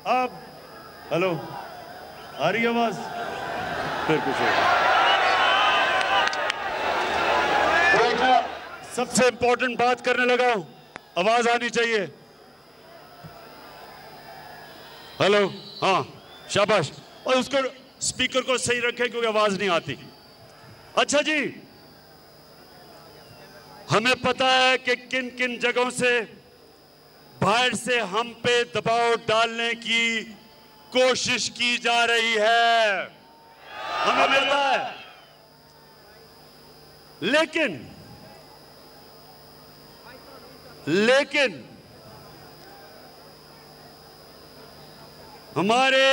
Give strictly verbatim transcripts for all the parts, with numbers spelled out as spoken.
अब हेलो, आ रही आवाज? फिर कुछ सबसे इंपॉर्टेंट बात करने लगा हूं, आवाज आनी चाहिए। हेलो, हाँ शाबाश। और उसको स्पीकर को सही रखें क्योंकि आवाज नहीं आती। अच्छा जी, हमें पता है कि किन किन जगहों से बाहर से हम पे दबाव डालने की कोशिश की जा रही है, हमें मिलता है। लेकिन लेकिन हमारे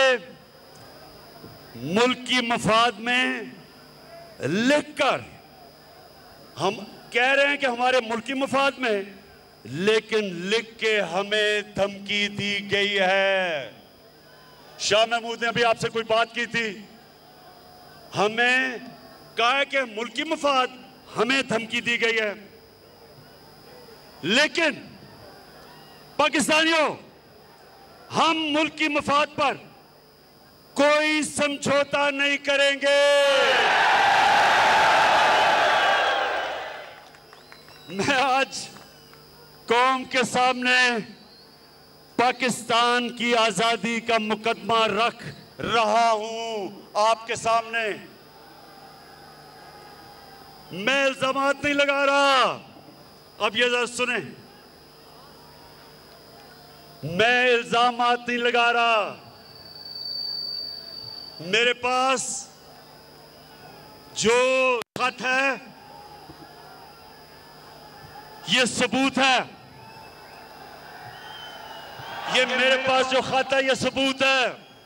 मुल्क की मफाद में लिखकर हम कह रहे हैं कि हमारे मुल्क की मफाद में, लेकिन लिख के हमें धमकी दी गई है। शाह महमूद ने अभी आपसे कोई बात की थी, हमें कहा है कि मुल्क की मफाद, हमें धमकी दी गई है। लेकिन पाकिस्तानियों, हम मुल्क की मफाद पर कोई समझौता नहीं करेंगे। मैं आज कौम के सामने पाकिस्तान की आजादी का मुकदमा रख रहा हूं आपके सामने। मैं इल्जामात नहीं लगा रहा, अब ये जरा सुने, मैं इल्जामात नहीं लगा रहा। मेरे पास जो खत है ये सबूत है, ये मेरे पास जो खत है ये सबूत है।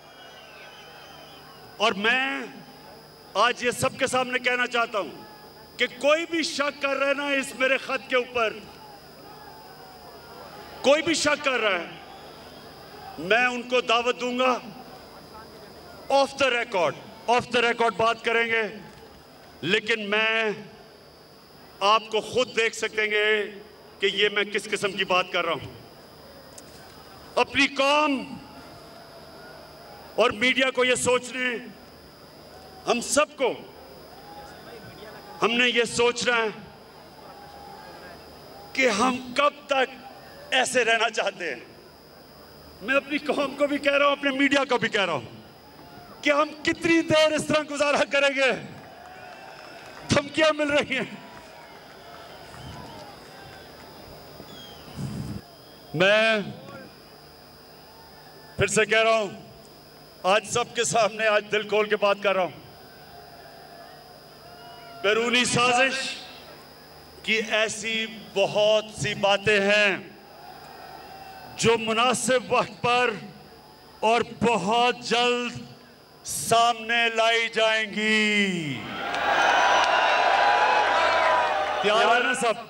और मैं आज ये सबके सामने कहना चाहता हूं कि कोई भी शक कर रहा है ना इस मेरे खत के ऊपर, कोई भी शक कर रहा है, मैं उनको दावत दूंगा, off the record off the record बात करेंगे। लेकिन मैं आपको खुद देख सकेंगे कि ये मैं किस किस्म की बात कर रहा हूं। अपनी कौम और मीडिया को ये सोचने, हम सबको हमने ये सोचना है कि हम कब तक ऐसे रहना चाहते हैं। मैं अपनी कौम को भी कह रहा हूं, अपने मीडिया को भी कह रहा हूं कि हम कितनी देर इस तरह गुजारा करेंगे। धमकियां मिल रही हैं। मैं फिर से कह रहा हूं, आज सबके सामने आज दिल खोल के बात कर रहा हूं। बैरूनी साजिश की ऐसी बहुत सी बातें हैं जो मुनासिब वक्त पर और बहुत जल्द सामने लाई जाएंगी। तैयार है ना सब?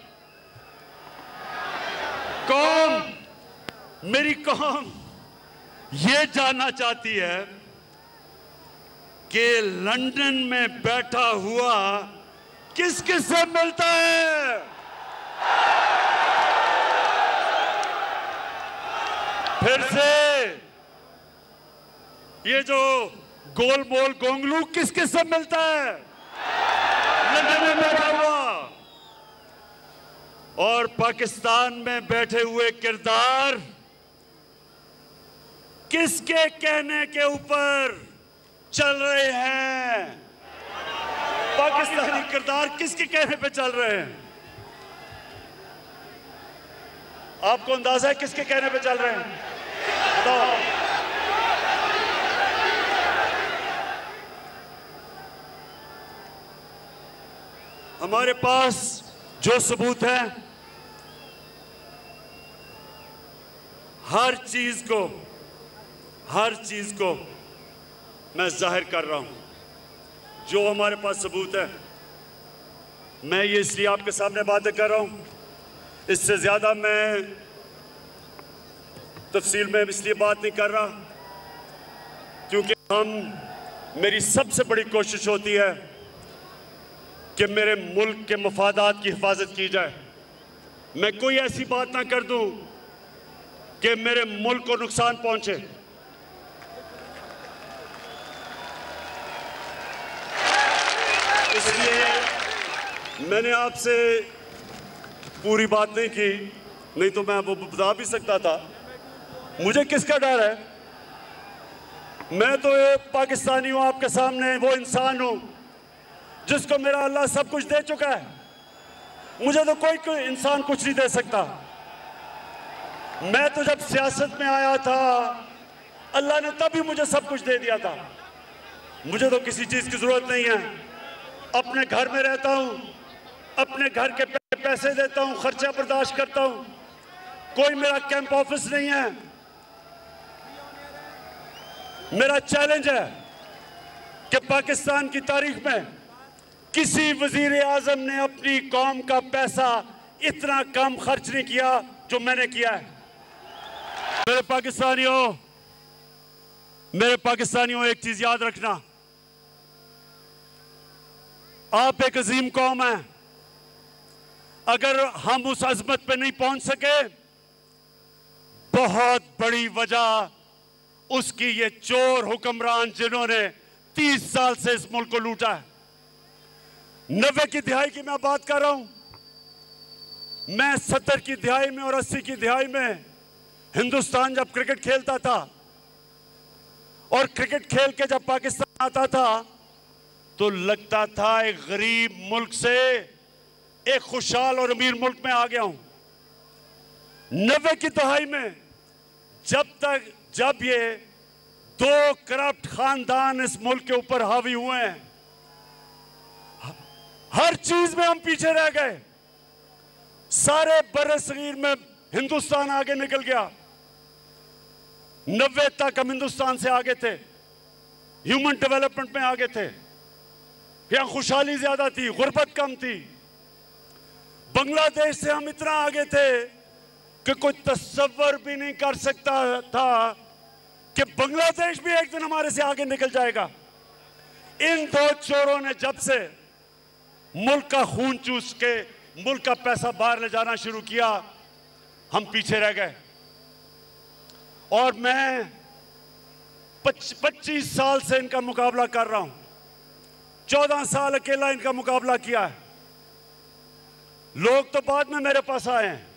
कौम, मेरी कौम ये जानना चाहती है कि लंदन में बैठा हुआ किस किस से मिलता है। फिर से ये जो गोल मोल गोंगलू किस किस से मिलता है लंदन में बैठा हुआ। और पाकिस्तान में बैठे हुए किरदार किसके कहने के ऊपर चल रहे हैं? पाकिस्तानी किरदार किसके कहने पे चल रहे हैं? आपको अंदाजा है किसके कहने पे चल रहे हैं? बताओ। हमारे पास जो सबूत है, हर चीज को हर चीज को मैं जाहिर कर रहा हूं। जो हमारे पास सबूत है, मैं ये इसलिए आपके सामने बातें कर रहा हूं। इससे ज्यादा मैं तफसील में इसलिए बात नहीं कर रहा क्योंकि हम मेरी सबसे बड़ी कोशिश होती है कि मेरे मुल्क के मफादात की हिफाजत की जाए। मैं कोई ऐसी बात ना कर दूं कि मेरे मुल्क को नुकसान पहुंचे। इसलिए मैंने आपसे पूरी बात नहीं की, नहीं तो मैं वो बता भी सकता था। मुझे किसका डर है? मैं तो एक पाकिस्तानी हूं, आपके सामने वो इंसान हूं जिसको मेरा अल्लाह सब कुछ दे चुका है। मुझे तो कोई कोई इंसान कुछ नहीं दे सकता। मैं तो जब सियासत में आया था, अल्लाह ने तभी मुझे सब कुछ दे दिया था। मुझे तो किसी चीज की जरूरत नहीं है। अपने घर में रहता हूं, अपने घर के पैसे देता हूं, खर्चा बर्दाश्त करता हूं। कोई मेरा कैंप ऑफिस नहीं है। मेरा चैलेंज है कि पाकिस्तान की तारीख में किसी वजीर आजम ने अपनी कौम का पैसा इतना कम खर्च नहीं किया जो मैंने किया है। मेरे पाकिस्तानियों मेरे पाकिस्तानियों एक चीज याद रखना, आप एक अजीम कौम है। अगर हम उस अजमत पे नहीं पहुंच सके, बहुत बड़ी वजह उसकी ये चोर हुक्मरान जिन्होंने तीस साल से इस मुल्क को लूटा है। नब्बे की दिहाई की मैं बात कर रहा हूं। मैं सत्तर की दिहाई में और अस्सी की दिहाई में हिंदुस्तान जब क्रिकेट खेलता था और क्रिकेट खेल के जब पाकिस्तान आता था तो लगता था एक गरीब मुल्क से एक खुशहाल और अमीर मुल्क में आ गया हूं। नब्बे की दहाई में जब तक जब ये दो करप्ट खानदान इस मुल्क के ऊपर हावी हुए हैं, हर चीज में हम पीछे रह गए। सारे बड़े सगीर में हिंदुस्तान आगे निकल गया। नब्बे तक हम हिंदुस्तान से आगे थे, ह्यूमन डेवलपमेंट में आगे थे। यहां खुशहाली ज्यादा थी, गुर्बत कम थी। बांग्लादेश से हम इतना आगे थे कि कोई तस्वर भी नहीं कर सकता था कि बांग्लादेश भी एक दिन हमारे से आगे निकल जाएगा। इन दो चोरों ने जब से मुल्क का खून चूस के मुल्क का पैसा बाहर ले जाना शुरू किया, हम पीछे रह गए। और मैं पच्चीस साल से इनका मुकाबला कर रहा हूं। चौदह साल अकेला इनका मुकाबला किया है। लोग तो बाद में मेरे पास आए हैं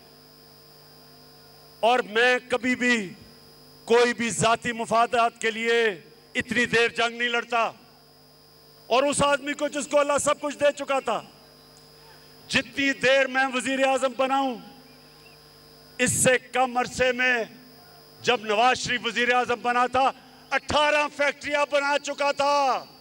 और मैं कभी भी कोई भी जाती मुफादात के लिए इतनी देर जंग नहीं लड़ता। और उस आदमी को जिसको अल्लाह सब कुछ दे चुका था, जितनी देर मैं वजीर आजम बनाऊं, इससे कम अरसे में जब नवाज शरीफ वजीर आजम बना था, अठारह फैक्ट्रियां बना चुका था।